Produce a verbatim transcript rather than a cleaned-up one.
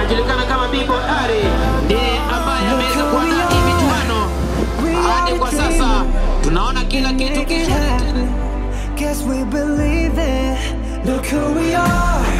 anajulikana kama Bibo Ari, ndiye ambaye ameweza kuandaa hii michuano. Hadi kwa sasa tunaona kila kitu. Guess we believe it. Look who we are.